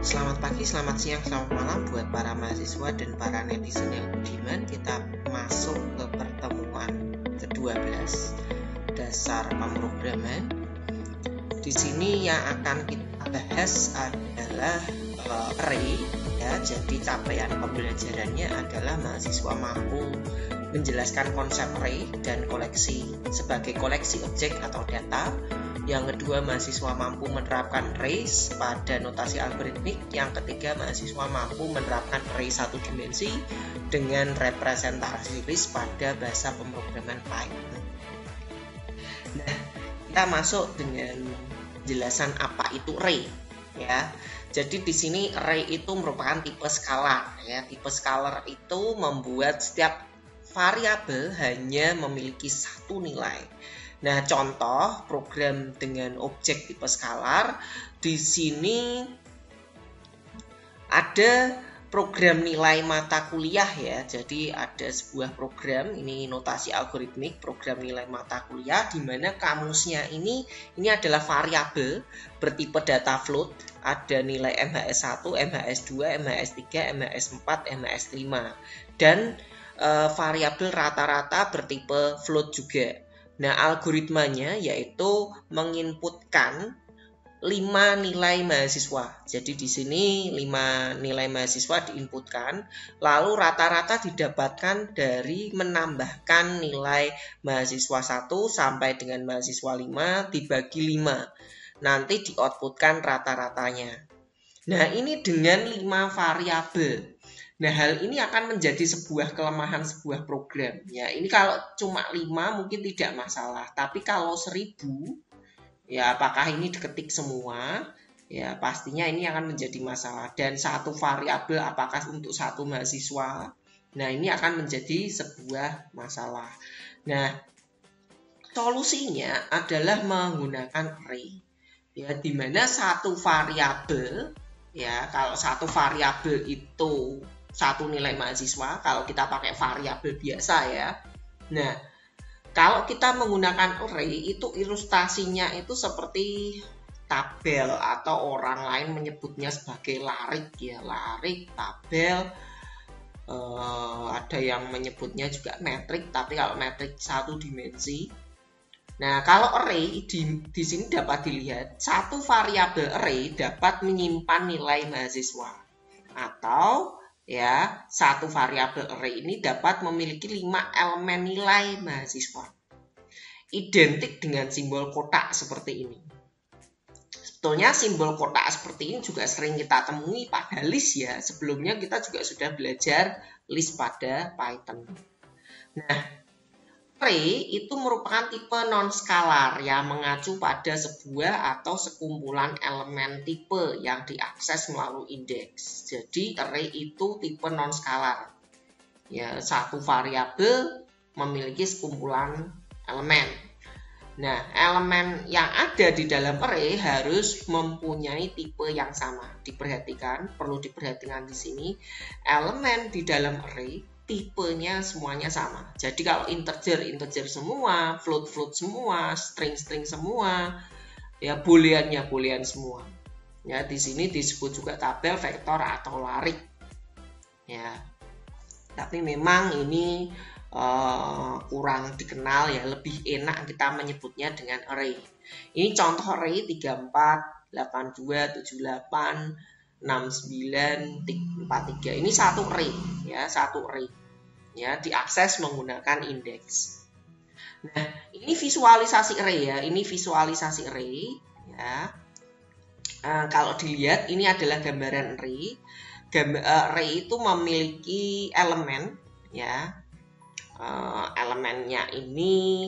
Selamat pagi, selamat siang, selamat malam buat para mahasiswa dan para netizen yang budiman. Kita masuk ke pertemuan ke-12 dasar pemrograman. Di sini yang akan kita bahas adalah array ya. Jadi capaian pembelajarannya adalah mahasiswa mampu menjelaskan konsep array dan koleksi sebagai koleksi objek atau data. Yang kedua, mahasiswa mampu menerapkan arrays pada notasi algoritmik. Yang ketiga, mahasiswa mampu menerapkan array satu dimensi dengan representasi list pada bahasa pemrograman Python. Nah, kita masuk dengan penjelasan apa itu array ya. Jadi di sini array itu merupakan tipe skalar ya. Tipe skalar itu membuat setiap variabel hanya memiliki satu nilai. Nah, contoh program dengan objek tipe skalar, di sini ada program nilai mata kuliah ya. Jadi ada sebuah program, ini notasi algoritmik, program nilai mata kuliah, di mana kamusnya ini adalah variabel bertipe data float, ada nilai MHS1, MHS2, MHS3, MHS4, MHS5, dan variabel rata-rata bertipe float juga. Nah, algoritmanya yaitu menginputkan 5 nilai mahasiswa. Jadi di sini 5 nilai mahasiswa diinputkan, lalu rata-rata didapatkan dari menambahkan nilai mahasiswa 1 sampai dengan mahasiswa 5 dibagi 5. Nanti di-outputkan rata-ratanya. Nah, ini dengan 5 variabel. Nah, hal ini akan menjadi sebuah kelemahan sebuah program. Ya, ini kalau cuma 5 mungkin tidak masalah. Tapi kalau 1000, ya apakah ini diketik semua? Ya, pastinya ini akan menjadi masalah. Dan satu variabel apakah untuk satu mahasiswa? Nah, ini akan menjadi sebuah masalah. Nah, solusinya adalah menggunakan array. Ya, di mana satu variabel, ya kalau satu variabel itu satu nilai mahasiswa, kalau kita pakai variabel biasa ya. Nah, kalau kita menggunakan array itu ilustrasinya itu seperti tabel atau orang lain menyebutnya sebagai larik ya, larik, tabel. Ada yang menyebutnya juga metrik, tapi kalau metrik satu dimensi. Nah, kalau array di sini dapat dilihat satu variabel array dapat menyimpan nilai mahasiswa atau ya, satu variabel array ini dapat memiliki 5 elemen nilai mahasiswa. Identik dengan simbol kotak seperti ini. Sebetulnya simbol kotak seperti ini juga sering kita temui pada list ya. Sebelumnya kita juga sudah belajar list pada Python. Nah, array itu merupakan tipe non-skalar yang mengacu pada sebuah atau sekumpulan elemen tipe yang diakses melalui indeks. Jadi array itu tipe non-skalar. Ya, satu variabel memiliki sekumpulan elemen. Nah, elemen yang ada di dalam array harus mempunyai tipe yang sama. Perlu diperhatikan di sini, elemen di dalam array tipenya semuanya sama. Jadi kalau integer semua, float semua, string semua, ya boolean semua. Ya, di sini disebut juga tabel, vektor atau larik. Ya. Tapi memang ini kurang dikenal ya, lebih enak kita menyebutnya dengan array. Ini contoh array 34, 82, 78, 69, 43. Ini satu array ya, satu array. Ya, diakses menggunakan indeks. Nah, ini visualisasi array ya. Ini visualisasi array ya. Kalau dilihat ini adalah gambaran array. Array itu memiliki elemen ya. Elemennya ini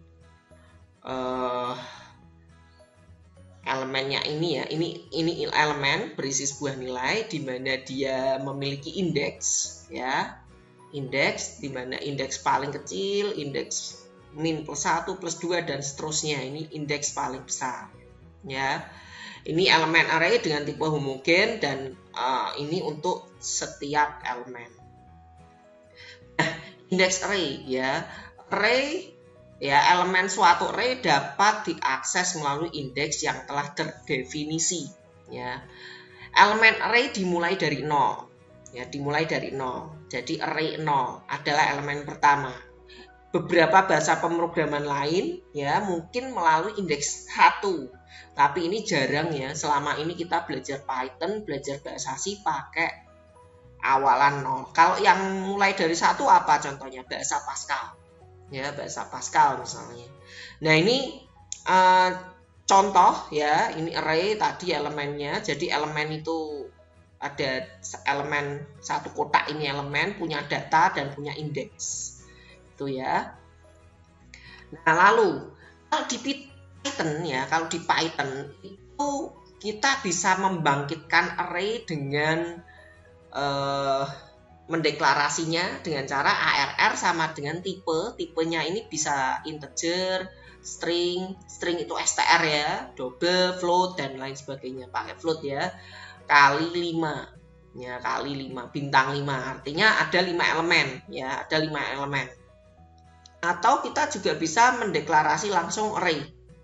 ya, ini elemen berisi sebuah nilai di mana dia memiliki indeks ya. Indeks di mana indeks paling kecil, indeks min +1, +2 dan seterusnya. Ini indeks paling besar ya. Ini elemen array dengan tipe homogen dan ini untuk setiap elemen. Nah, indeks array ya. Array ya, elemen suatu array dapat diakses melalui indeks yang telah terdefinisi ya. Elemen array dimulai dari 0. Ya, dimulai dari 0. Jadi array 0 adalah elemen pertama. Beberapa bahasa pemrograman lain ya mungkin melalui indeks 1. Tapi ini jarang ya. Selama ini kita belajar Python, belajar bahasa C pakai awalan 0. Kalau yang mulai dari 1 apa contohnya? Bahasa Pascal. Ya, bahasa Pascal misalnya. Nah, ini contoh ya, ini array tadi elemennya. Jadi elemen itu ada elemen satu kotak, ini elemen punya data dan punya indeks. Itu ya. Nah, lalu kalau di Python ya, kalau di Python itu kita bisa membangkitkan array dengan mendeklarasinya dengan cara ARR sama dengan tipe. Tipenya ini bisa integer, string itu str ya, double, float dan lain sebagainya. Pakai float ya. Kali 5. Ya, kali 5, bintang 5. Artinya ada 5 elemen ya, ada 5 elemen. Atau kita juga bisa mendeklarasi langsung array.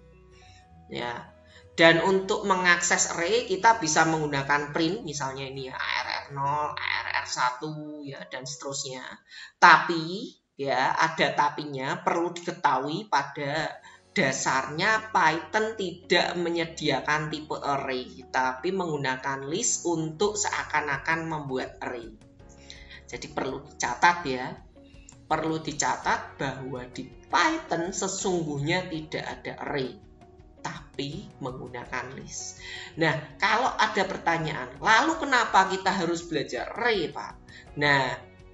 Ya. Dan untuk mengakses array kita bisa menggunakan print, misalnya ini ya ARR0, ARR1 ya dan seterusnya. Tapi ya ada tapinya, perlu diketahui pada dasarnya Python tidak menyediakan tipe array, tapi menggunakan list untuk seakan-akan membuat array. Jadi perlu dicatat ya. Perlu dicatat bahwa di Python sesungguhnya tidak ada array, tapi menggunakan list. Nah, kalau ada pertanyaan, lalu kenapa kita harus belajar array, Pak? Nah,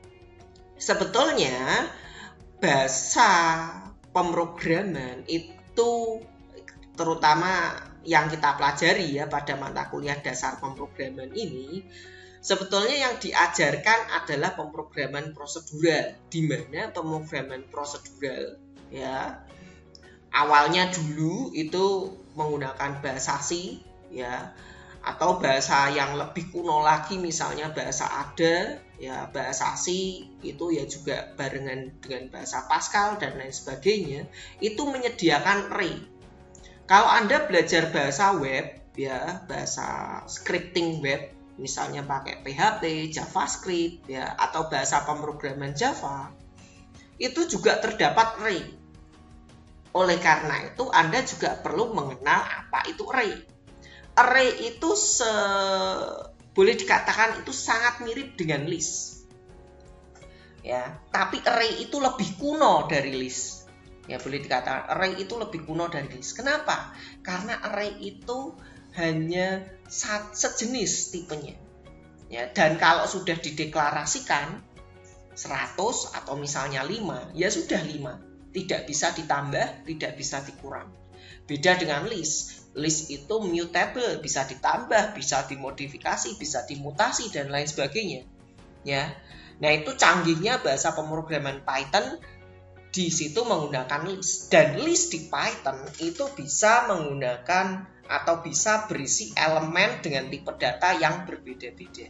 sebetulnya bahasa pemrograman itu terutama yang kita pelajari ya pada mata kuliah dasar pemrograman ini, sebetulnya yang diajarkan adalah pemrograman prosedural, di mana pemrograman prosedural ya awalnya dulu itu menggunakan bahasa C ya, atau bahasa yang lebih kuno lagi misalnya bahasa Ada ya, bahasa C itu ya juga barengan dengan bahasa Pascal dan lain sebagainya, itu menyediakan array. Kalau Anda belajar bahasa web ya, bahasa scripting web misalnya pakai PHP, JavaScript ya, atau bahasa pemrograman Java, itu juga terdapat array. Oleh karena itu Anda juga perlu mengenal apa itu array. Array itu boleh dikatakan itu sangat mirip dengan list. Ya, tapi array itu lebih kuno dari list. Ya, boleh dikatakan array itu lebih kuno dari list. Kenapa? Karena array itu hanya sejenis tipenya. Ya, dan kalau sudah dideklarasikan 100 atau misalnya 5, ya sudah 5. Tidak bisa ditambah, tidak bisa dikurang. Beda dengan list. List itu mutable, bisa ditambah, bisa dimodifikasi, bisa dimutasi dan lain sebagainya. Ya. Nah, itu canggihnya bahasa pemrograman Python, di situ menggunakan list. Dan list di Python itu bisa menggunakan atau bisa berisi elemen dengan tipe data yang berbeda-beda.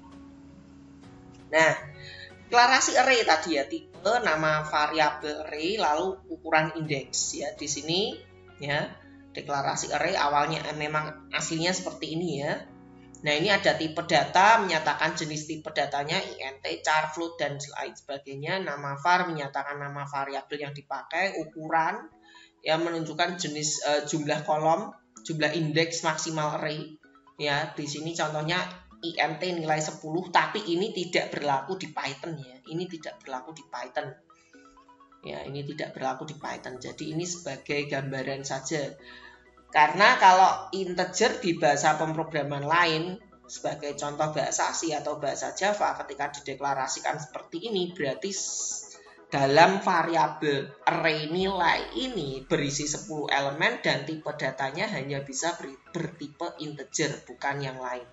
Nah, deklarasi array tadi ya, tipe, nama variabel array, lalu ukuran indeks ya. Di sini ya, deklarasi array awalnya memang aslinya seperti ini ya. Nah, ini ada tipe data, menyatakan jenis tipe datanya int, char, float dan lain sebagainya. Nama var menyatakan nama variabel yang dipakai, ukuran yang menunjukkan jenis jumlah kolom, jumlah indeks maksimal array. Ya, di sini contohnya int nilai 10, tapi ini tidak berlaku di Python ya. Ini tidak berlaku di Python. Ya, ini tidak berlaku di Python. Jadi ini sebagai gambaran saja. Karena kalau integer di bahasa pemrograman lain, sebagai contoh bahasa C atau bahasa Java, ketika dideklarasikan seperti ini, berarti dalam variabel array nilai ini berisi 10 elemen dan tipe datanya hanya bisa bertipe integer, bukan yang lain.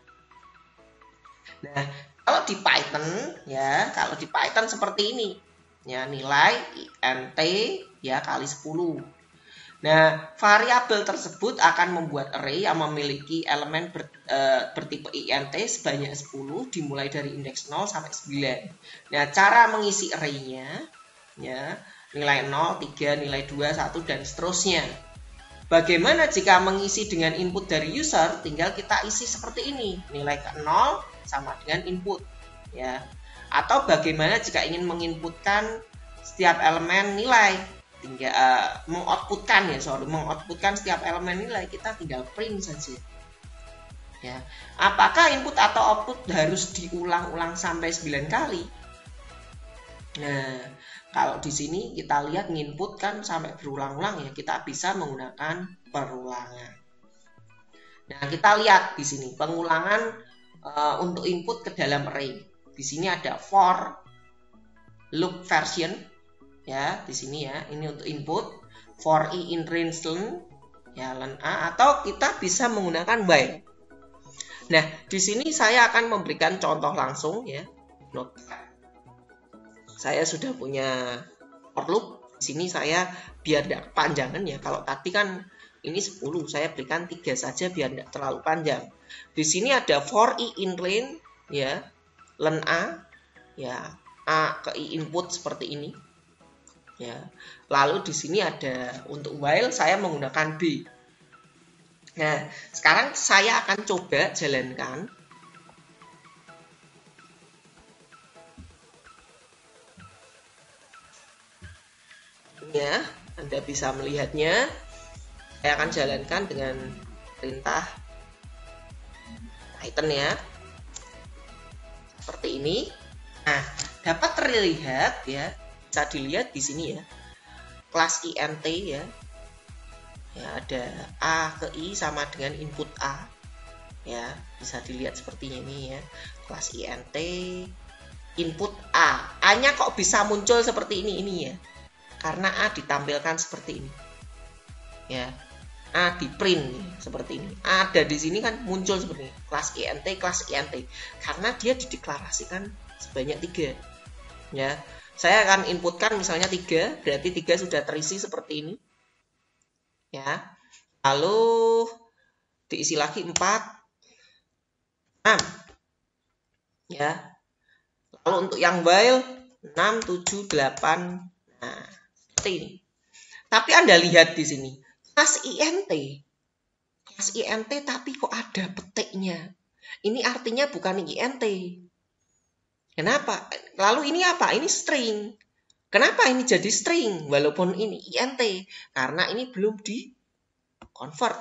Nah, kalau di Python ya, kalau di Python seperti ini. Ya, nilai int ya kali 10. Nah, variabel tersebut akan membuat array yang memiliki elemen bertipe int sebanyak 10 dimulai dari indeks 0 sampai 9. Nah, cara mengisi array-nya ya, nilai 0, 3, nilai 2, 1 dan seterusnya. Bagaimana jika mengisi dengan input dari user? Tinggal kita isi seperti ini. Nilai ke 0 sama dengan input. Ya. Atau bagaimana jika ingin menginputkan setiap elemen nilai? Tinggal mengoutputkan setiap elemen nilai, kita tinggal print saja. Ya. Apakah input atau output harus diulang-ulang sampai 9 kali? Nah, kalau di sini kita lihat nginput kan sampai berulang-ulang ya, kita bisa menggunakan perulangan. Nah, kita lihat di sini pengulangan untuk input ke dalam array. Di sini ada for loop version ya, di sini ya, ini untuk input for i in range len ya, len a, atau kita bisa menggunakan while. Nah, di sini saya akan memberikan contoh langsung ya. Notepad. Saya sudah punya for loop. Di sini saya biar tidak panjangan ya. Kalau tadi kan ini 10, saya berikan 3 saja biar tidak terlalu panjang. Di sini ada for i in range ya, len a ya, a ke i input seperti ini. Ya. Lalu di sini ada untuk while saya menggunakan b. Nah, sekarang saya akan coba jalankan. Ya, Anda bisa melihatnya. Saya akan jalankan dengan perintah Python ya. Seperti ini. Nah, dapat terlihat ya, bisa dilihat di sini ya. Kelas int ya. Ya, ada a ke i sama dengan input a. Ya, bisa dilihat seperti ini ya. Kelas int input a. A-nya kok bisa muncul seperti ini ya. Karena A ditampilkan seperti ini. Ya. A di print seperti ini. Ada di sini kan muncul seperti ini. Kelas int. Karena dia dideklarasikan sebanyak 3. Ya. Saya akan inputkan misalnya 3, berarti 3 sudah terisi seperti ini. Ya. Lalu diisi lagi 4, 6. Ya. Lalu untuk yang while 6, 7, 8. Nah, seperti ini. Tapi Anda lihat di sini, kelas int tapi kok ada petiknya. Ini artinya bukan int. Kenapa? Lalu ini apa? Ini string. Kenapa ini jadi string walaupun ini int? Karena ini belum di convert.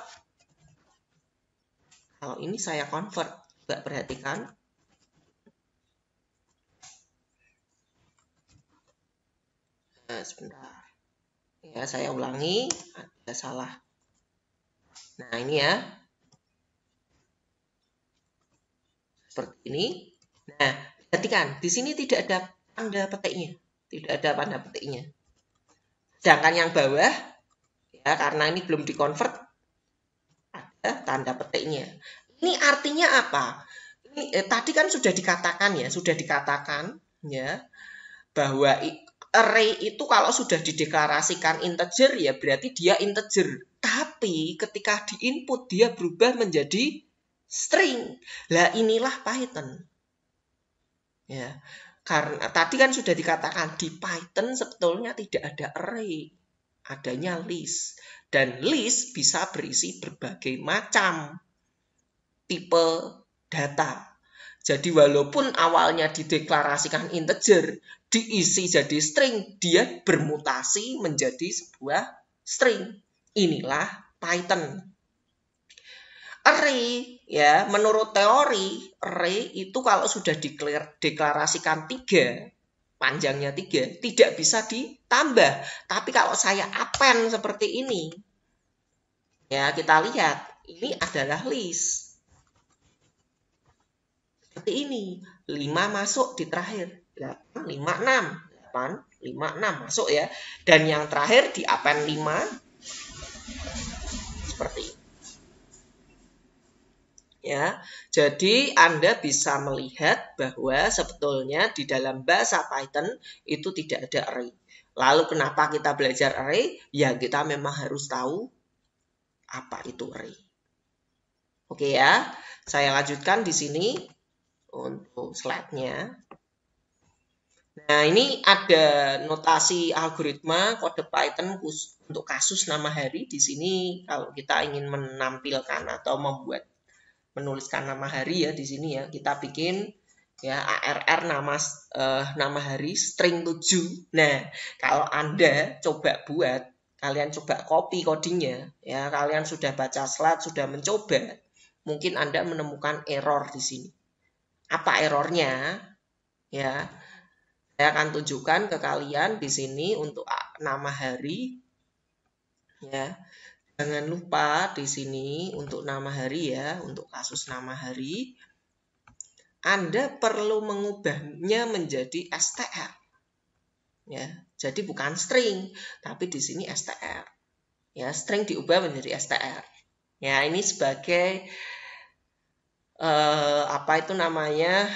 Kalau ini saya convert, coba perhatikan. Nah, sebentar. Ya, saya ulangi, ada salah. Nah, ini ya. Seperti ini. Nah, perhatikan, di sini tidak ada tanda petiknya. Tidak ada tanda petiknya. Sedangkan yang bawah, ya karena ini belum dikonvert, ada tanda petiknya. Ini artinya apa? Ini tadi kan sudah dikatakan ya, bahwa array itu kalau sudah dideklarasikan integer ya berarti dia integer. Tapi ketika diinput dia berubah menjadi string. Lah inilah Python. Ya. Karena tadi kan sudah dikatakan di Python sebetulnya tidak ada array. Adanya list. Dan list bisa berisi berbagai macam tipe data. Jadi walaupun awalnya dideklarasikan integer, diisi jadi string, dia bermutasi menjadi sebuah string. Inilah Python. Array, ya menurut teori, array itu kalau sudah dideklarasikan 3, panjangnya 3, tidak bisa ditambah. Tapi kalau saya append seperti ini, ya kita lihat, ini adalah list. Seperti ini, 5 masuk di terakhir, 8, 5, 6, 8, 5, 6 masuk ya. Dan yang terakhir di append 5, seperti ini. Ya, jadi Anda bisa melihat bahwa sebetulnya di dalam bahasa Python itu tidak ada array. Lalu kenapa kita belajar array? Ya kita memang harus tahu apa itu array. Oke ya, saya lanjutkan di sini untuk slide-nya. Nah, ini ada notasi algoritma kode Python untuk kasus nama hari. Di sini kalau kita ingin menampilkan atau menuliskan nama hari ya di sini ya, kita bikin ya ARR nama hari string 7. Nah, kalau Anda coba buat, kalian coba copy codingnya ya, kalian sudah baca slide, sudah mencoba, mungkin Anda menemukan error di sini. Apa errornya? Ya, saya akan tunjukkan ke kalian di sini untuk nama hari. Ya, jangan lupa di sini untuk nama hari ya, untuk kasus nama hari, Anda perlu mengubahnya menjadi str. Ya, jadi bukan string, tapi di sini str. Ya, string diubah menjadi str. Ya, ini sebagai apa itu namanya?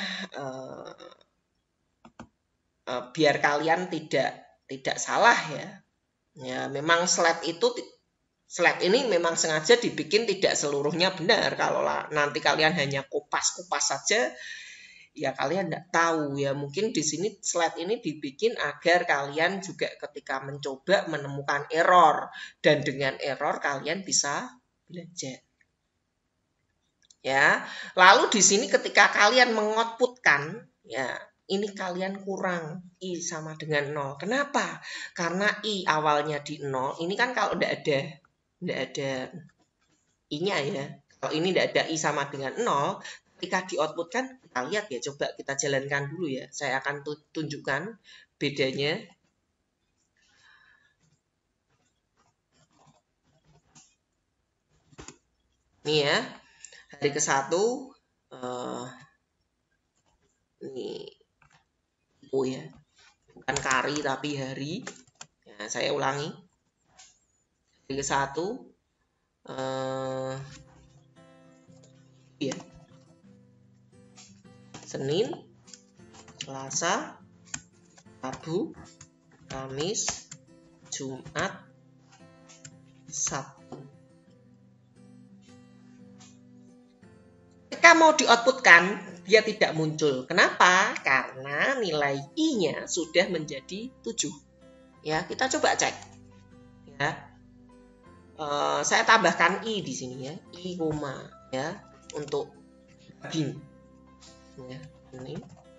Biar kalian tidak salah ya. Ya, memang slide ini memang sengaja dibikin tidak seluruhnya benar. Kalau nanti kalian hanya kupas-kupas saja, ya kalian tidak tahu ya. Mungkin di sini slide ini dibikin agar kalian juga ketika mencoba menemukan error, dan dengan error kalian bisa belajar. Ya, lalu di sini ketika kalian mengoutputkan, ya ini kalian kurang I sama dengan 0. Kenapa? Karena I awalnya di 0. Ini kan kalau tidak ada I-nya ya. Kalau ini tidak ada I sama dengan 0, ketika di outputkan, kita lihat ya. Coba kita jalankan dulu ya. Saya akan tunjukkan bedanya. Ini ya. Hari ke-1. Ini. Oh ya. Bukan kari tapi hari. Ya, saya ulangi. Hari ke-1. Ya. Senin, Selasa, Rabu, Kamis, Jumat, Sabtu. Ketika mau di-outputkan, dia tidak muncul. Kenapa? Karena nilai I-nya sudah menjadi 7. Ya, kita coba cek. Ya. Saya tambahkan I di sini ya. I, ya, untuk daging. Ya, ini.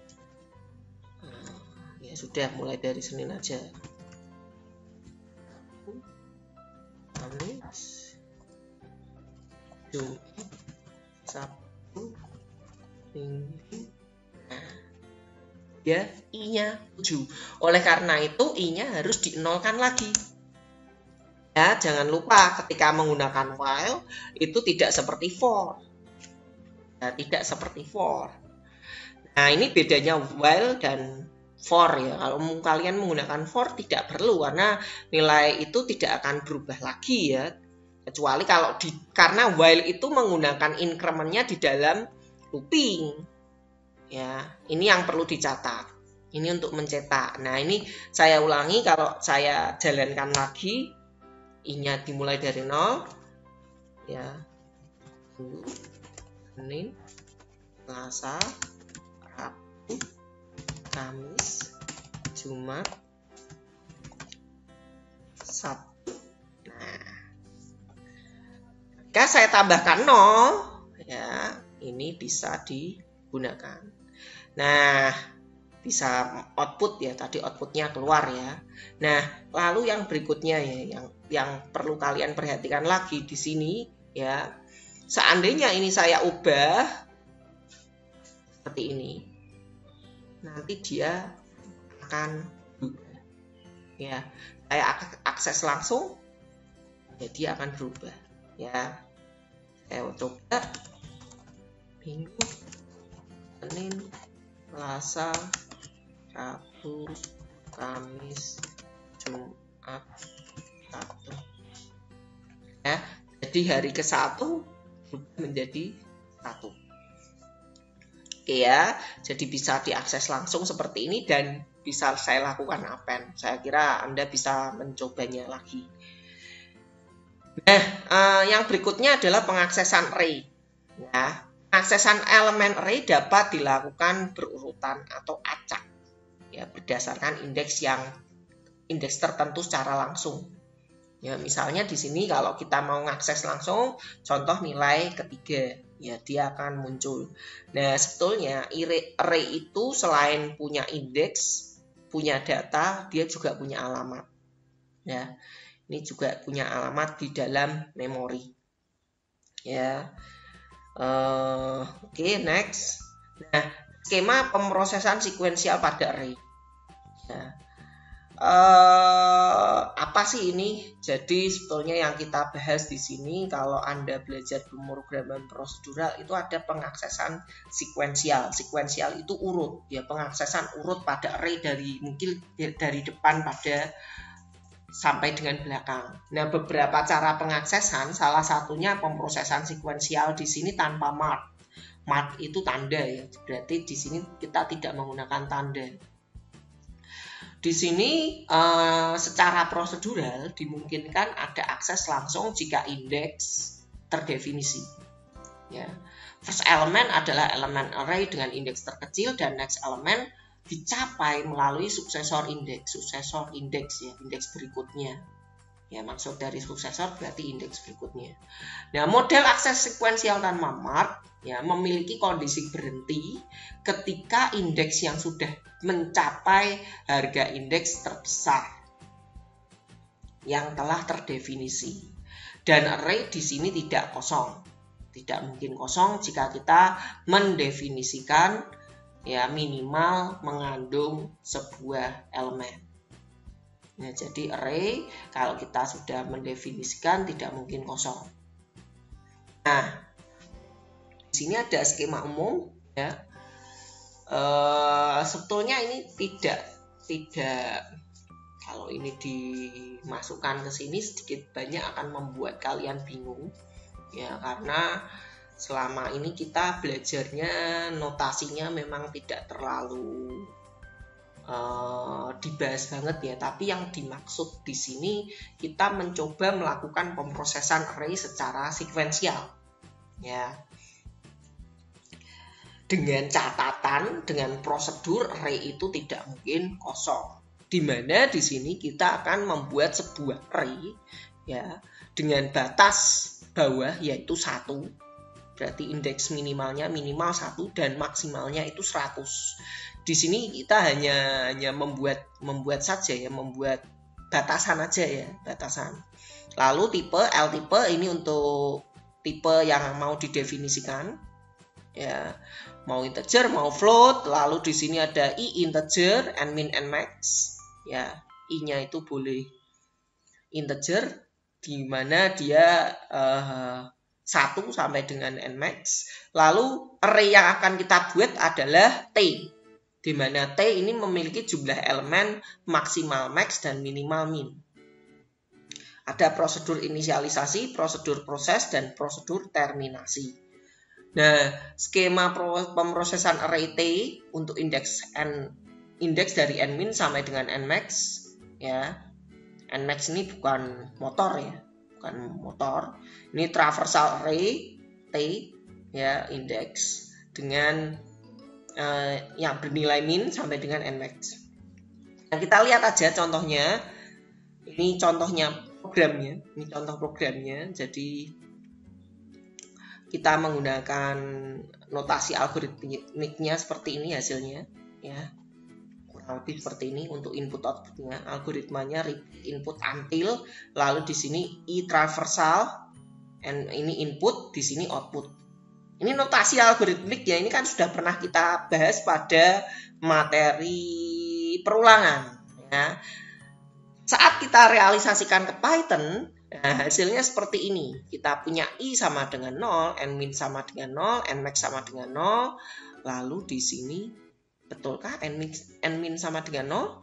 Ya sudah, mulai dari Senin aja. Kamis, Jumat, Sabtu, Minggu. Nah, ya I-nya 7. Oleh karena itu I-nya harus dinolkan lagi. Ya, jangan lupa ketika menggunakan while itu tidak seperti for. Ya, tidak seperti for. Nah, ini bedanya while dan for ya. Kalau kalian menggunakan for tidak perlu karena nilai itu tidak akan berubah lagi ya. Kecuali kalau karena while itu menggunakan incrementnya di dalam looping. Ya, ini yang perlu dicatat. Ini untuk mencetak. Nah, ini saya ulangi, kalau saya jalankan lagi, I-nya dimulai dari 0. Ya. Senin, Selasa, Rabu, Kamis, Jumat, Sabtu. Nah, jika saya tambahkan 0, ya, ini bisa digunakan. Nah, bisa output ya, tadi outputnya keluar ya. Nah, lalu yang berikutnya ya, yang perlu kalian perhatikan lagi di sini ya. Seandainya ini saya ubah seperti ini, nanti dia akan berubah. Ya, saya akses langsung, ya dia akan berubah. Ya, saya coba Minggu, Senin, Selasa, Rabu, Kamis, Jumat, Sabtu. Ya, jadi hari ke-1 sudah menjadi 1. Oke ya, jadi bisa diakses langsung seperti ini dan bisa saya lakukan append. Saya kira Anda bisa mencobanya lagi. Nah, yang berikutnya adalah pengaksesan array. Ya, pengaksesan elemen array dapat dilakukan berurutan atau acak. ya berdasarkan indeks tertentu secara langsung. Ya, misalnya di sini kalau kita mau mengakses langsung, contoh nilai ketiga, ya dia akan muncul. Nah, sebetulnya array itu selain punya indeks, punya data, dia juga punya alamat. Ya, ini juga punya alamat di dalam memori. Ya, oke, next. Nah, skema pemrosesan sekuensial pada array. Nah, apa sih ini? Jadi sebetulnya yang kita bahas di sini, kalau Anda belajar pemrograman prosedural itu ada pengaksesan sekuensial. Sekuensial itu urut, ya pengaksesan urut pada array mungkin dari depan pada sampai dengan belakang. Nah, beberapa cara pengaksesan, salah satunya pemrosesan sekuensial di sini tanpa mark. Mark itu tanda ya, berarti di sini kita tidak menggunakan tanda. Di sini secara prosedural dimungkinkan ada akses langsung jika indeks terdefinisi. Ya. First element adalah elemen array dengan indeks terkecil dan next element dicapai melalui suksesor indeks ya, indeks berikutnya. Ya, maksud dari suksesor berarti indeks berikutnya. Nah, model akses sekuensial tanpa mark ya memiliki kondisi berhenti ketika indeks yang sudah mencapai harga indeks terbesar yang telah terdefinisi. Dan array di sini tidak kosong. Tidak mungkin kosong jika kita mendefinisikan ya minimal mengandung sebuah elemen. Nah, jadi array kalau kita sudah mendefinisikan tidak mungkin kosong. Nah, di sini ada skema umum ya. Sebetulnya ini tidak kalau ini dimasukkan ke sini sedikit banyak akan membuat kalian bingung ya, karena selama ini kita belajarnya notasinya memang tidak terlalu dibahas banget ya, tapi yang dimaksud di sini kita mencoba melakukan pemrosesan array secara sekuensial ya, dengan catatan dengan prosedur array itu tidak mungkin kosong, di mana di sini kita akan membuat sebuah array ya dengan batas bawah yaitu 1. Berarti indeks minimalnya minimal 1 dan maksimalnya itu 100. Di sini kita hanya membuat saja ya, membuat batasan aja ya, batasan. Lalu tipe L tipe ini untuk tipe yang mau didefinisikan ya, mau integer, mau float. Lalu di sini ada I integer, n min, n max ya. I-nya itu boleh integer di mana dia 1 sampai dengan nmax. Lalu array yang akan kita buat adalah T, di mana T ini memiliki jumlah elemen maksimal max dan minimal min. Ada prosedur inisialisasi, prosedur proses, dan prosedur terminasi. Nah, skema pemrosesan array T untuk indeks dari n min sampai dengan n max ya. N max ini bukan motor ya, bukan motor. Ini traversal array T ya, indeks dengan yang bernilai min sampai dengan n max. Nah, kita lihat aja contohnya. Ini contohnya programnya. Ini contoh programnya. Jadi kita menggunakan notasi algoritmiknya seperti ini hasilnya ya. Lebih seperti ini untuk input outputnya, algoritmanya input until, lalu di sini i traversal, ini input, di sini output. Ini notasi algoritmik ya, ini kan sudah pernah kita bahas pada materi perulangan ya. Saat kita realisasikan ke Python, nah hasilnya seperti ini. Kita punya i sama dengan 0, n min sama dengan 0, n max sama dengan 0, lalu di sini betulkah n min sama dengan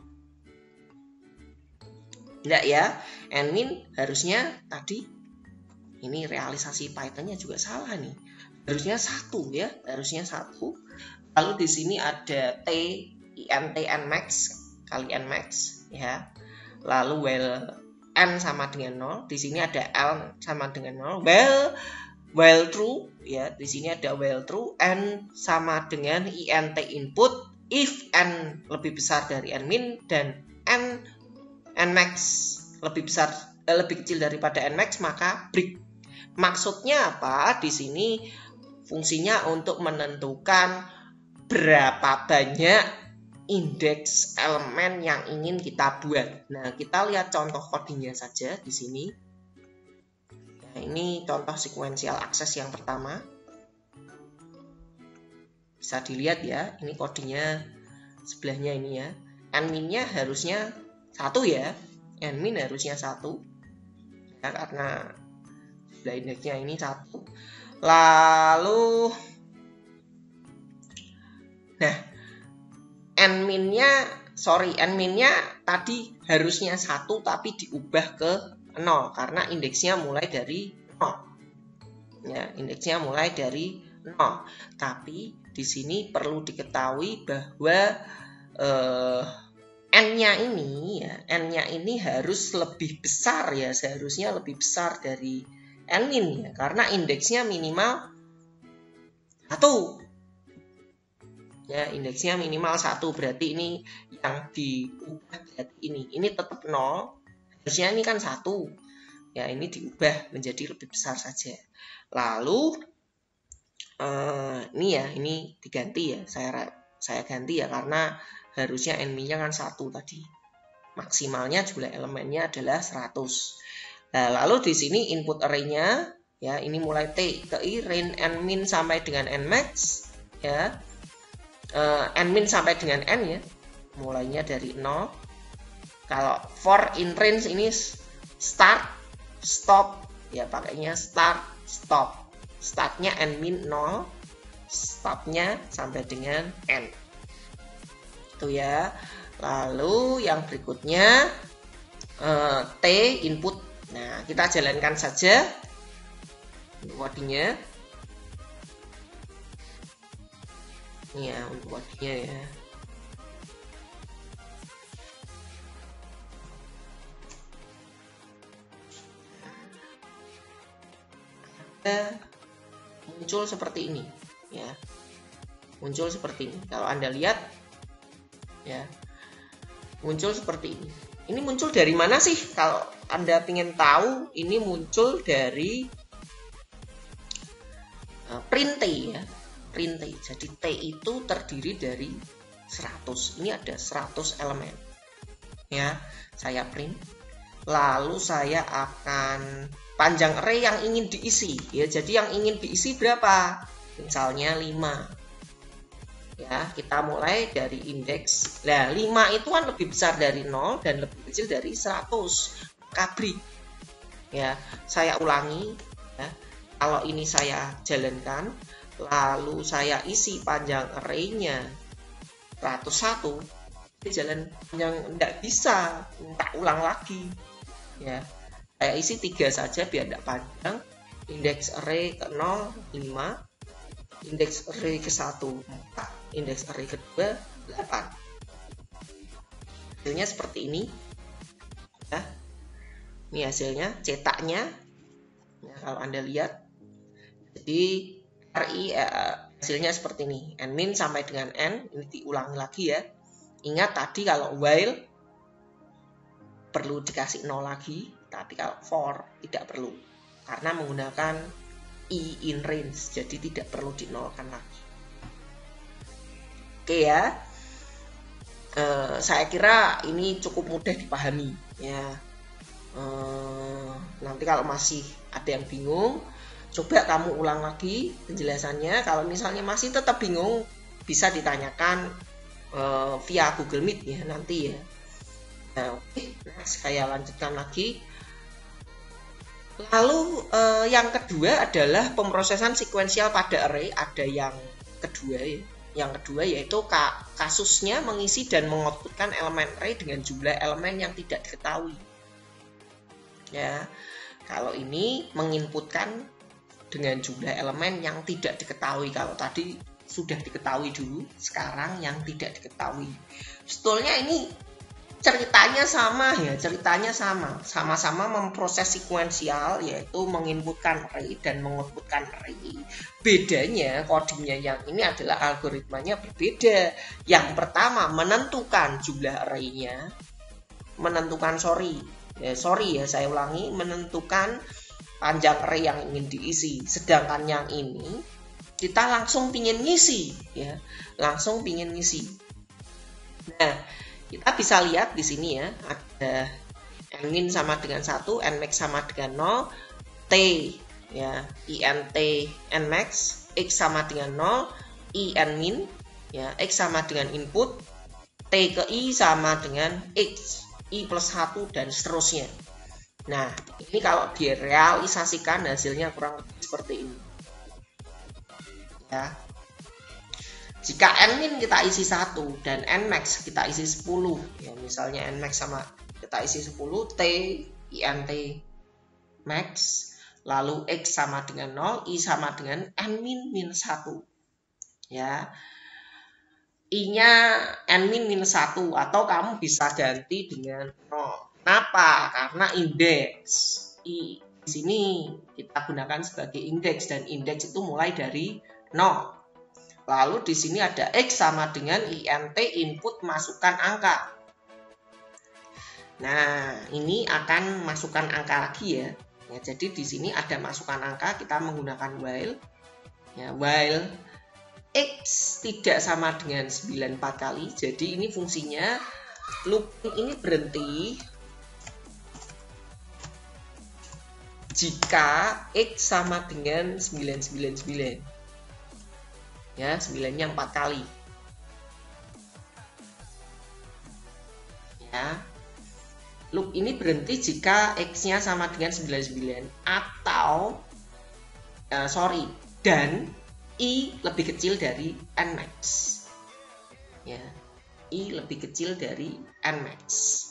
0? Enggak ya. N min harusnya tadi ini realisasi Pythonnya juga salah nih. Harusnya 1 ya, harusnya 1. Lalu di sini ada T int n max kali n max ya. Lalu n sama dengan 0, di sini ada l sama dengan 0. While true ya, di sini ada while true, n sama dengan int input if n lebih besar dari n min dan n max lebih kecil daripada n max, maka break. Maksudnya apa? Di sini fungsinya untuk menentukan berapa banyak indeks elemen yang ingin kita buat. Nah, kita lihat contoh kodenya saja di sini. Nah, ini contoh sequential access yang pertama. Bisa dilihat ya, ini kodenya sebelahnya ini ya. N-min-nya harusnya 1 ya. N-min harusnya 1. Ya, karena sebelah indeksnya ini 1. Lalu nah, N-min-nya tadi harusnya 1 tapi diubah ke 0 karena indeksnya mulai dari 0. Ya, indeksnya mulai dari 0. Tapi di sini perlu diketahui bahwa N-nya ini harus lebih besar ya, seharusnya lebih besar dari N-min ya, karena indeksnya minimal 1. Ya, indeksnya minimal 1, berarti ini yang diubah berarti ini tetap 0. Harusnya ini kan 1. Ya, ini diubah menjadi lebih besar saja. Lalu ini diganti ya. Saya ganti ya karena harusnya n-min-nya kan 1 tadi. Maksimalnya jumlah elemennya adalah 100. Nah, lalu di sini input array-nya ya, ini mulai T ke I, range n-min sampai dengan n-max ya. N-min sampai dengan n ya, mulainya dari 0. Kalau for in range ini start, stop ya, pakainya start, stop. Startnya n-min 0, stopnya sampai dengan n. Itu ya. Lalu yang berikutnya T input. Nah, kita jalankan saja kodenya. Ini ya untuk kodenya ya. Muncul seperti ini ya. Muncul seperti ini. Kalau Anda lihat ya, muncul seperti ini. Ini muncul dari mana sih? Kalau Anda ingin tahu, ini muncul dari print T ya. Print T. Jadi T itu terdiri dari 100. Ini ada 100 elemen. Ya, saya print. Lalu saya akan panjang array yang ingin diisi ya. Jadi yang ingin diisi berapa? Misalnya 5. Ya, kita mulai dari indeks. Nah, 5 itu kan lebih besar dari 0 dan lebih kecil dari 100. Maka break. Ya, saya ulangi ya. Kalau ini saya jalankan, lalu saya isi panjang array-nya 101, jalan yang enggak bisa, tak ulang lagi ya. Saya isi 3 saja biar enggak panjang. Indeks array ke 0 5, indeks array ke 1 4, indeks array kedua 8. Hasilnya seperti ini ya. Ini hasilnya cetaknya ya, kalau Anda lihat. Jadi RI hasilnya seperti ini. N-min sampai dengan N. Ini diulangi lagi ya. Ingat tadi kalau while perlu dikasih 0 lagi. Tapi kalau for tidak perlu. Karena menggunakan I in range. Jadi tidak perlu dinolkan lagi. Oke ya. Saya kira ini cukup mudah dipahami ya. Nanti kalau masih ada yang bingung, coba kamu ulang lagi penjelasannya. Kalau misalnya masih tetap bingung, bisa ditanyakan via Google Meet ya nanti ya. Nah, oke, saya lanjutkan lagi. Lalu yang kedua adalah pemrosesan sekuensial pada array. Ada yang kedua ya. Yang kedua yaitu kasusnya mengisi dan mengoutputkan elemen array dengan jumlah elemen yang tidak diketahui. Ya, kalau ini menginputkan dengan jumlah elemen yang tidak diketahui. Kalau tadi sudah diketahui dulu, sekarang yang tidak diketahui. Sebetulnya ini ceritanya sama ya, ceritanya sama-sama memproses sekuensial, yaitu menginputkan array dan mengoutputkan array. Bedanya codingnya yang ini adalah algoritmanya berbeda. Yang pertama menentukan jumlah array-nya, menentukan saya ulangi, menentukan panjang array yang ingin diisi. Sedangkan yang ini kita langsung pingin ngisi ya, langsung pingin ngisi. Nah, kita bisa lihat di sini ya, ada nmin sama dengan 1, nmax sama dengan 0, t ya, int nmax, x sama dengan 0, i nmin ya, x sama dengan input, t ke i sama dengan x, i plus 1 dan seterusnya. Nah, ini kalau direalisasikan hasilnya kurang lebih seperti ini. Ya. Jika nmin kita isi 1 dan nmax kita isi 10, ya misalnya nmax sama kita isi 10, t int max, lalu x sama dengan 0, i sama dengan nmin minus 1. Ya. I-nya nmin minus 1 atau kamu bisa ganti dengan 0. Kenapa? Karena indeks. I di sini kita gunakan sebagai indeks dan indeks itu mulai dari 0. Lalu di sini ada x sama dengan int input masukkan angka. Nah, ini akan masukkan angka lagi ya. Jadi di sini ada masukkan angka, kita menggunakan while. Ya, while x tidak sama dengan 94 kali. Jadi ini fungsinya loop ini berhenti jika x sama dengan 999. Ya, 9-nya 4 kali. Ya. Loop ini berhenti jika x-nya sama dengan 99 atau dan i lebih kecil dari nmax. Ya. I lebih kecil dari nmax.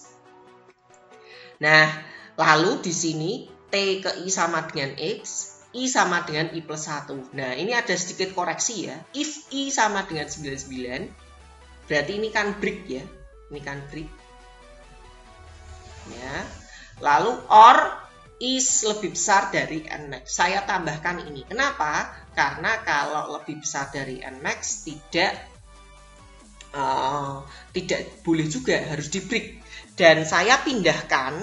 Nah, lalu di sini t ke i sama dengan x, I sama dengan I plus 1. Nah, ini ada sedikit koreksi ya. If I sama dengan 99, berarti ini kan break ya. Ini kan break. Ya. Lalu or is lebih besar dari nmax. Saya tambahkan ini. Kenapa? Karena kalau lebih besar dari nmax tidak boleh juga, harus di break. Dan saya pindahkan,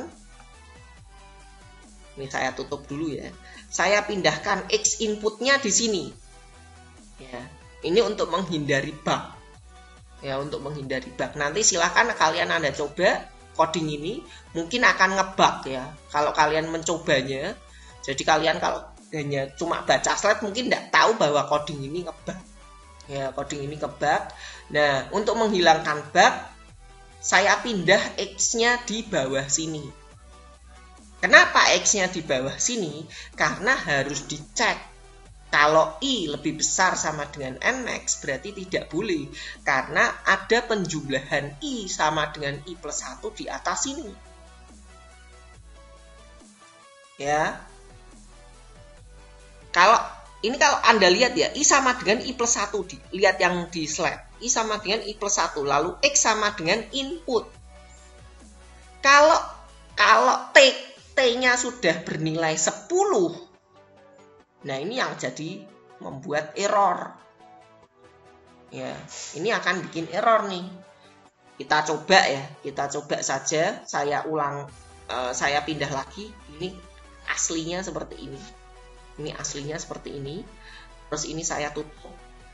ini saya tutup dulu ya. Saya pindahkan x inputnya di sini. Ya, ini untuk menghindari bug. Ya, untuk menghindari bug. Nanti silahkan kalian Anda coba coding ini, mungkin akan ngebug ya. Kalau kalian mencobanya, jadi kalian kalau hanya cuma baca slide mungkin tidak tahu bahwa coding ini ngebug. Ya, coding ini ngebug. Nah, untuk menghilangkan bug, saya pindah x-nya di bawah sini. Kenapa x-nya di bawah sini? Karena harus dicek. Kalau i lebih besar sama dengan nmax berarti tidak boleh. Karena ada penjumlahan i sama dengan i plus 1 di atas sini. Ya. Kalau Anda lihat ya, i sama dengan i plus 1. Lihat yang di slide. I sama dengan i plus 1. Lalu x sama dengan input. Kalau T-nya sudah bernilai 10. Nah, ini yang jadi membuat error. Ya, ini akan bikin error nih. Kita coba ya, kita coba saja. Saya ulang, saya pindah lagi. Ini aslinya seperti ini. Ini aslinya seperti ini. Terus ini saya tutup.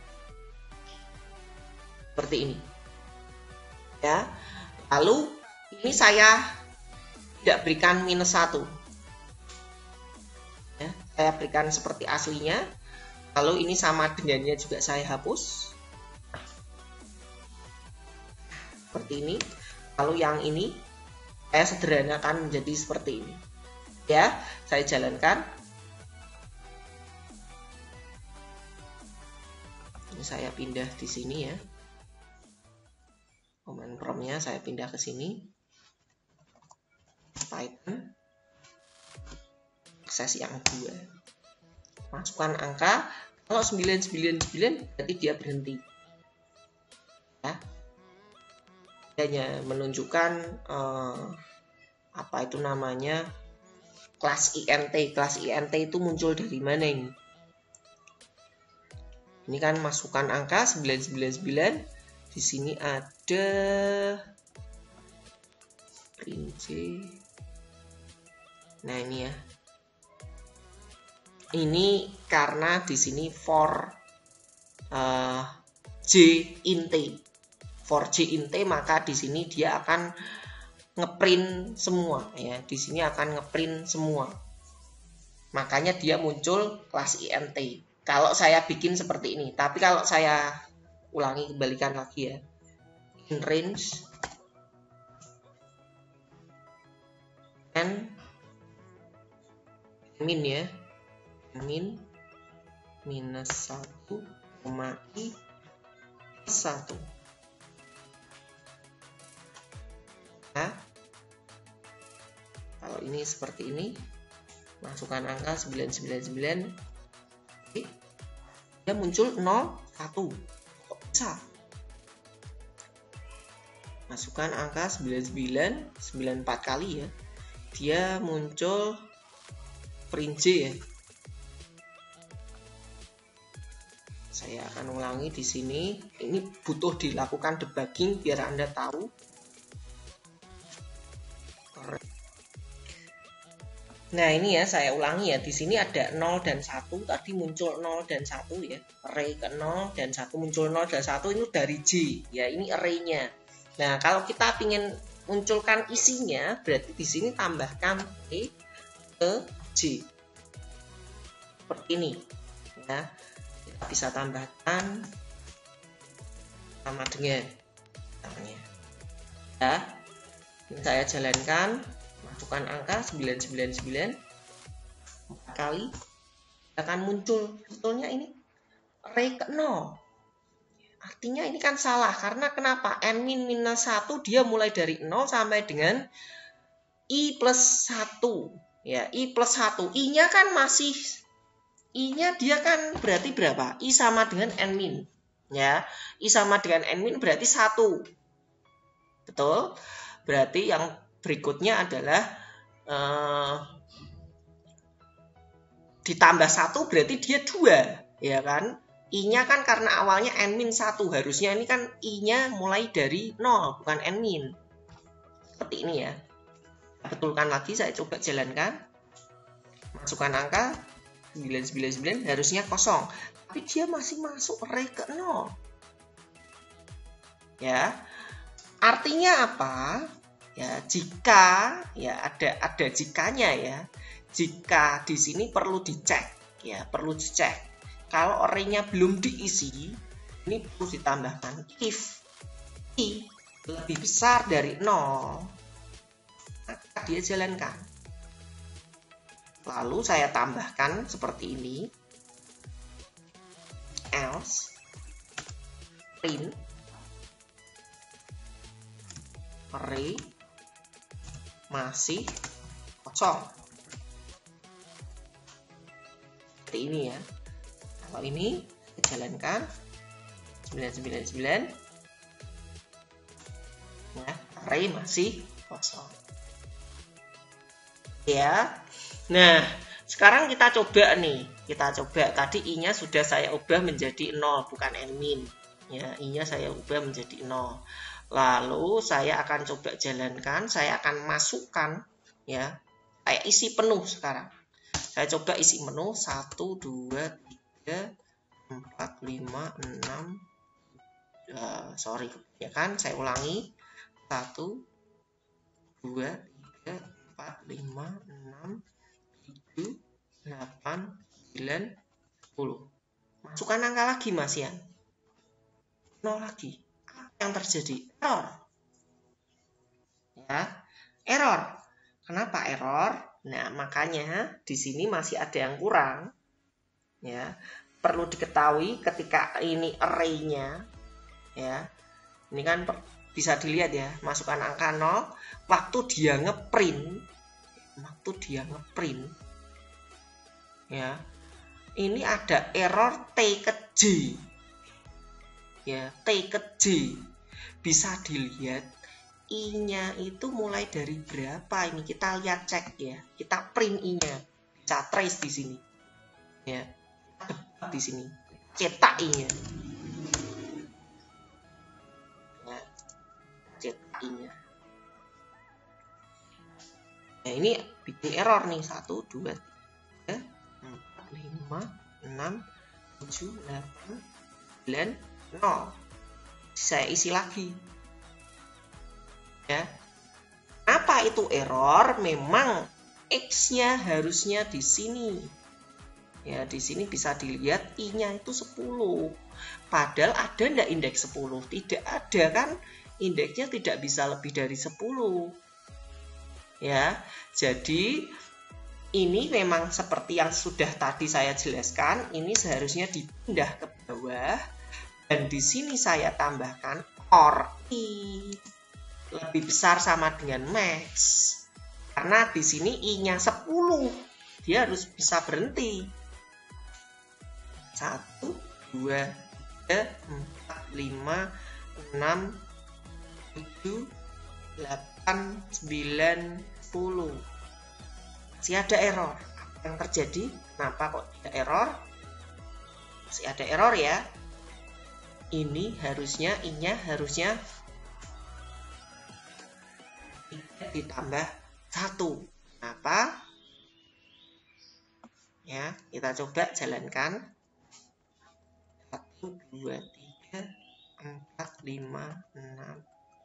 Seperti ini. Ya. Lalu ini saya tidak berikan minus 1. Ya, saya berikan seperti aslinya. Lalu ini sama dengannya juga saya hapus. Seperti ini. Lalu yang ini saya sederhanakan menjadi seperti ini. Ya, saya jalankan. Ini saya pindah di sini ya. Command prompt-nya saya pindah ke sini. Python akses yang 2, masukkan angka. Kalau 999 berarti dia berhenti ya. hanya menunjukkan apa itu namanya, kelas INT. Kelas INT itu muncul dari mana ini? Ini kan masukkan angka 999. Di sini ada print J. Nah, ini ya. Ini karena di sini for J int. For J int, maka di sini dia akan ngeprint semua ya. Di sini akan ngeprint semua. Makanya dia muncul kelas INT. Kalau saya bikin seperti ini, tapi kalau saya ulangi, kembalikan lagi ya. In range and min ya. Min minus 1, I 1. Nah, kalau ini seperti ini, masukkan angka 999, dia muncul 01. Kok bisa? Masukkan angka 99, 94 kali ya, dia muncul print J ya. Saya akan ulangi di sini. Ini butuh dilakukan debugging biar Anda tahu. Nah, ini ya saya ulangi ya. Di sini ada 0 dan 1. Tadi muncul 0 dan 1 ya. Array ke 0 dan 1 muncul 0 dan 1 ini dari J. Ya, ini array-nya. Nah, kalau kita ingin munculkan isinya, berarti di sini tambahkan E ke J. Seperti ini. Ya. Kita bisa tambahkan sama dengan namanya. Ya. Ini saya jalankan. Masukkan angka 999 4 kali, akan muncul sebetulnya ini array ke 0. Artinya ini kan salah, karena kenapa? N min minus 1 dia mulai dari 0 sampai dengan I plus 1 ya, I plus 1. I nya kan masih, I nya dia kan berarti berapa? I sama dengan N min ya, I sama dengan N min berarti 1. Betul? Berarti yang berikutnya adalah ditambah 1 berarti dia 2 ya kan. I-nya kan karena awalnya N-1, harusnya ini kan I-nya mulai dari 0 bukan N-. Seperti ini ya. Betulkan lagi, saya coba jalankan. Masukkan angka 999 harusnya kosong, tapi dia masih masuk array ke 0 ya. Artinya apa? Ya, jika ya ada jikanya ya. Jika di sini perlu dicek ya, perlu dicek. Kalau array-nya belum diisi, ini perlu ditambahkan if I lebih besar dari 0, maka dia jalankan. Lalu saya tambahkan seperti ini, else print array masih kosong. Seperti ini ya. Kalau ini dijalankan 999 ya, array masih kosong ya. Nah, sekarang kita coba nih. Kita coba, tadi I-nya sudah saya ubah menjadi 0 bukan N-min ya, I-nya saya ubah menjadi 0. Lalu saya akan coba jalankan, saya akan masukkan ya, saya isi penuh sekarang. Saya coba isi penuh 1 2 3 4 5 6 sorry ya kan, saya ulangi 1 2 3 4 5 6 7 8 9 10. Masukkan angka lagi Mas Yan, 0 lagi. Apa yang terjadi? Error ya, error. Kenapa error? Nah, makanya di sini masih ada yang kurang ya. Perlu diketahui ketika ini array-nya ya, ini kan bisa dilihat ya, masukkan angka 0, waktu dia ngeprint ya, ini ada error T ke J ya, T ke J. Bisa dilihat I-nya itu mulai dari berapa ini? Kita lihat, cek ya. Kita print I-nya. Bisa trace di sini. Ya. Di sini. Cetak I-nya. Ya. Cetak I-nya. Nah, ini bikin error nih. 1, 2, 3, 4, 5, 6, 7, 8, 9, 0. Saya isi lagi. Ya. Apa itu error? Memang X-nya harusnya di sini. Ya, di sini bisa dilihat I-nya itu 10. Padahal ada enggak indeks 10? Tidak ada kan? Indeksnya tidak bisa lebih dari 10. Ya. Jadi ini memang seperti yang sudah tadi saya jelaskan, ini seharusnya dipindah ke bawah dan di sini saya tambahkan OR I lebih besar sama dengan max. Karena di sini I-nya 10. Dia harus bisa berhenti. 1, 2, 3, 4, 5, 6, 7, 8, 9, 10. Masih ada error. Apa yang terjadi? Kenapa kok tidak error? Masih ada error ya. Ini harusnya I-nya harusnya ditambah 1. Kenapa? Ya, kita coba jalankan. 1, 2, 3, 4, 5, 6.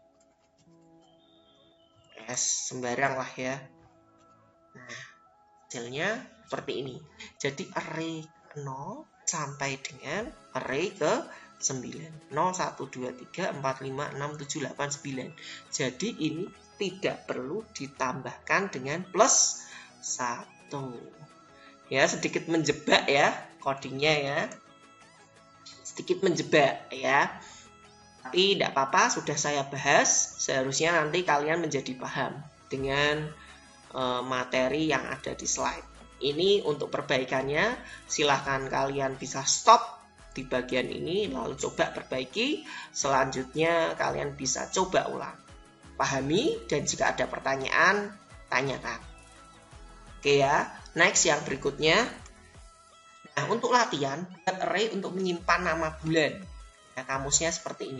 Sembarang lah ya. Nah, hasilnya seperti ini. Jadi array 0 sampai dengan array ke 9. 0, 1, 2, 3, 4, 5, 6, 7, 8, 9. Jadi ini tidak perlu ditambahkan dengan plus 1. Ya, sedikit menjebak ya codingnya ya. Sedikit menjebak ya. Tapi tidak apa-apa, sudah saya bahas. Seharusnya nanti kalian menjadi paham dengan materi yang ada di slide. Ini untuk perbaikannya, silahkan kalian bisa stop di bagian ini, lalu coba perbaiki. Selanjutnya kalian bisa coba ulang. Pahami, dan jika ada pertanyaan, tanyakan. Oke ya, next yang berikutnya. Nah, untuk latihan, buat array untuk menyimpan nama bulan. Ya, kamusnya seperti ini.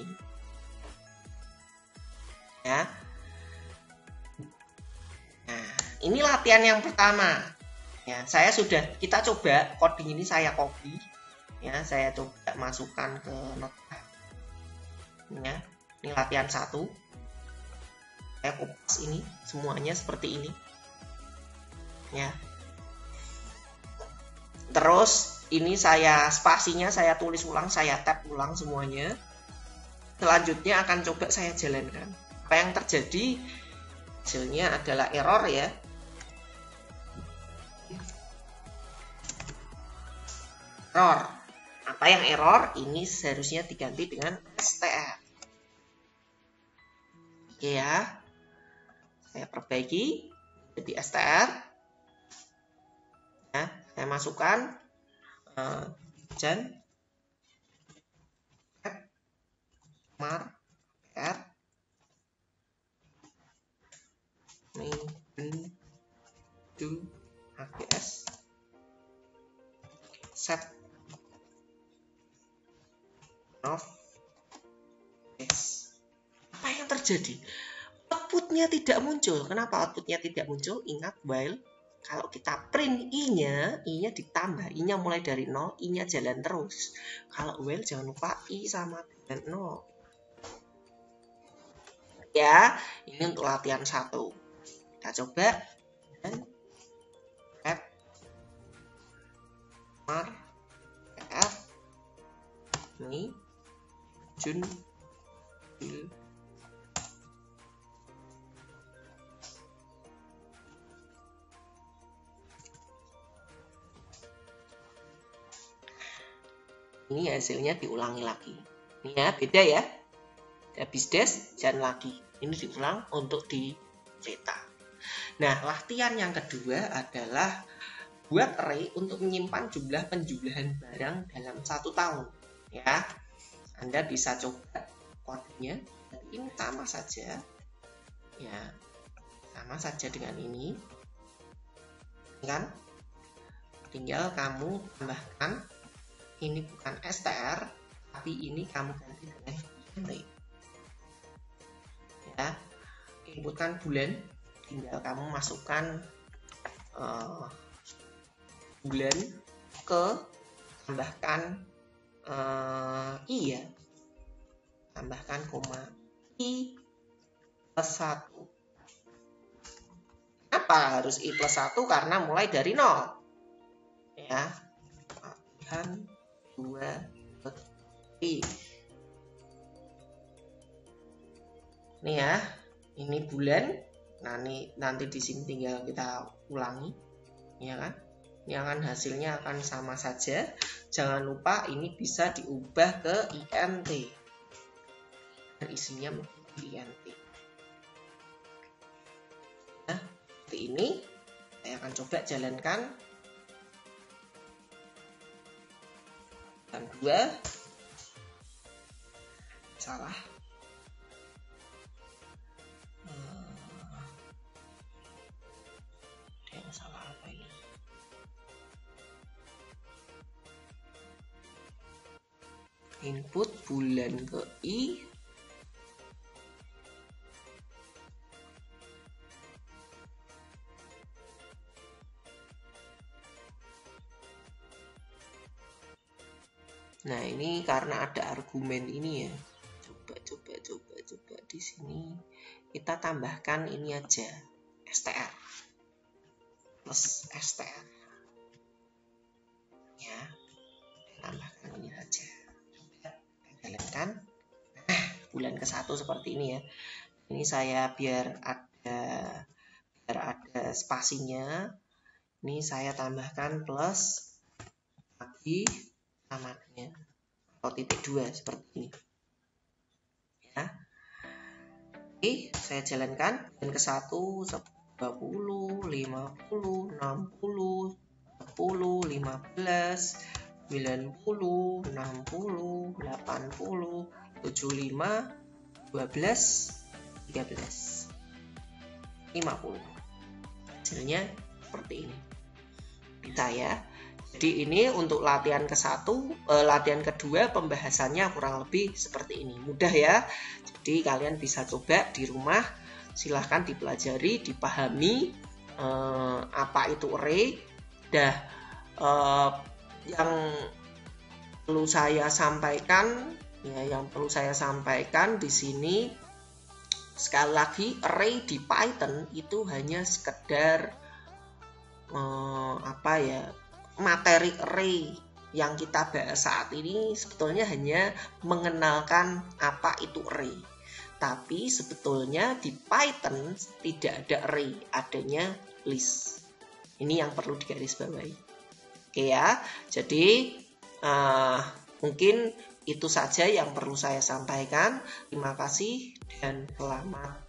Ya. Nah, ini latihan yang pertama. Ya, kita coba coding ini saya copy. Ya, saya coba masukkan ke notepad. Ya, ini latihan 1. Saya kupas ini semuanya seperti ini. Ya. Terus ini spasinya saya tulis ulang, saya tab ulang semuanya. Selanjutnya akan coba saya jalankan. Apa yang terjadi? Hasilnya adalah error ya. Error. Apa yang error? Ini seharusnya diganti dengan str. Oke ya. Saya perbaiki jadi str. Ya, saya masukkan jan mar r do AGS set of s. Apa yang terjadi? Outputnya tidak muncul. Kenapa outputnya tidak muncul? Ingat while. Kalau kita print I-nya ditambah. I-nya mulai dari 0, I-nya jalan terus. Kalau while jangan lupa I sama dengan 0. Ya, ini untuk latihan 1. Kita coba. Dan add mar f ini jun bil. Ini hasilnya diulangi lagi. Ini ya, beda ya. Habis dash, jangan lagi. Ini diulang untuk dicetak. Nah, latihan yang kedua adalah buat array untuk menyimpan jumlah penjumlahan barang dalam 1 tahun. Ya, Anda bisa coba kodenya. Ini sama saja. Ya, sama saja dengan ini. Kan? Tinggal kamu tambahkan, ini bukan str, tapi ini kamu ganti dengan int. Ya, inputkan bulan, tinggal kamu masukkan bulan ke, tambahkan i ya, tambahkan koma i plus 1. Kenapa harus i plus 1? Karena mulai dari 0 ya. Latihan 2 i. Ini ya, ini bulan. Nah, ini nanti di sini tinggal kita ulangi, ya kan? Ini akan hasilnya akan sama saja. Jangan lupa ini bisa diubah ke int. Dan isinya menjadi int. Nah, seperti ini. Saya akan coba jalankan. Dan 2. Salah. Yang salah apa ini? Input bulan ke i. Nah, ini karena ada argumen ini ya. Coba di sini kita tambahkan ini aja, str plus str. Ya, tambahkan ini saja. Coba jalankan. Nah, bulan ke-1 seperti ini ya. Ini saya biar ada spasinya. Ini saya tambahkan plus lagi sama dengan atau titik 2 seperti ini. Ya. Oke, saya jalankan. Dan ke-1 20, 50, 60, 10, 15, 90, 60, 80, 75, 12, 13, 50. Hasilnya seperti ini. Bisa ya. Jadi ini untuk latihan ke-1, latihan kedua pembahasannya kurang lebih seperti ini. Mudah ya. Jadi kalian bisa coba di rumah. Silahkan dipelajari, dipahami apa itu array. Yang perlu saya sampaikan, ya, di sini sekali lagi, array di Python itu hanya sekedar materi array yang kita bahas saat ini sebetulnya hanya mengenalkan apa itu array. Tapi sebetulnya di Python tidak ada array, adanya list. Ini yang perlu digarisbawahi. Oke ya, jadi mungkin itu saja yang perlu saya sampaikan. Terima kasih dan selamat